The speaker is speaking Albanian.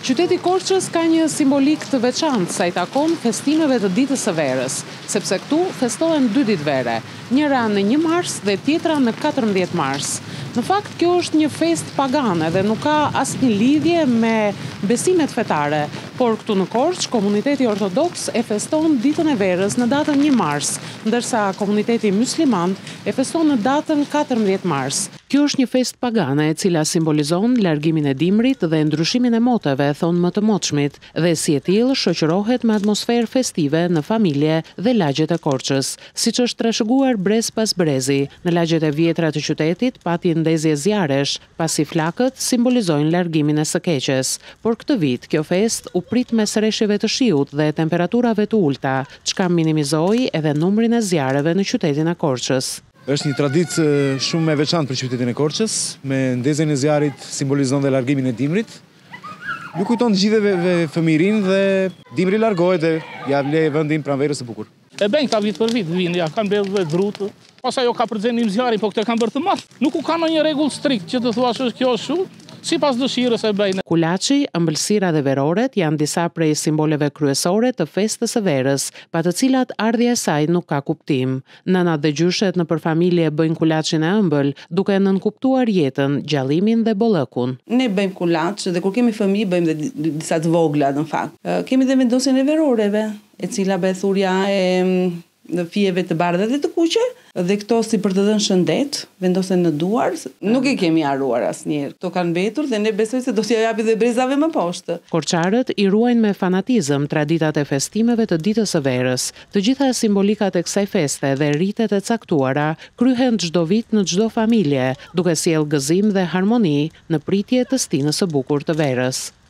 Qyteti Korçës ka një simbolik të veçantë sa i takon festimeve të ditës së verës, sepse këtu festohen 2 ditë vere, njëra në 1 mars dhe tjetra në 14 mars. Në fakt, kjo është një fest pagane dhe nuk ka asnjë lidhje me besimet fetare, por këtu në Korçë, komuniteti ortodoks e feston ditën e verës në datën 1 mars, ndërsa komuniteti musliman e feston në datën 14 mars. Kjo është një fest pagane e cila simbolizon largimin e dimrit dhe ndryshimin e moteve, thonë më të moçmit, dhe si e tillë shoqërohet me atmosferë festive në familje dhe lagjet e Korçës. Siç është trashëguar brez pas brezi, në lagjet e vjetra të qytetit pati ndezje zjarresh, pasi flakët simbolizojnë largimin e së keqes. Por këtë vit kjo fest u prit mes rreshjeve të shiut dhe temperaturave të ulta, çka minimizoi edhe numrin e zjarreve në qytetin e Korçës. Është një traditë shumë e veçantë për qytetin e Korçës, me ndezjen e zjarrit simbolizon dhe largimin e dimrit. Ju kujton gjithëve fëmijërinë dhe dimri largohet dhe ja le vendin pranverës së bukur. E bën ka vit për vit, vinë, ja kanë bërë dhe drutë. Pas ajo ka përxenim zjarri, po këtë kanë bërë të madh. Nuk u ka ndonjë rregull strikt që të thuash është kjo ashtu. Sipas dëshirës e bëjnë. Kulaçi, ëmbëlsira dhe veroret janë disa prej simboleve kryesore të festës së verës, pa të cilat ardhja e saj nuk ka kuptim. Nënat dhe gjyshet nëpër familje bëjnë kulaçin e ëmbël, duke nënkuptuar jetën, gjallimin dhe bollëkun. Ne bëjmë kulaç dhe kur kemi fëmijë bëjmë dhe disa të vogla në fakt. Kemi dhe vendosjen e veroreve, e cila bëhet thurja e në fijeve të bardha dhe të kuqe, dhe këto si për të dhënë shëndet, vendosen në duar, nuk i kemi haruar asnjëherë. Këto kanë mbetur dhe ne besoj se do t'ja japi dhe brezave më poshtë. Korçarët i ruajnë me fanatizëm traditat e festimeve të ditës së verës. Të gjitha simbolikat e kësaj feste dhe ritet e caktuara kryhen çdo vit në çdo familje, duke sjellë gëzim dhe harmoni në pritje të stinës së bukur të verës.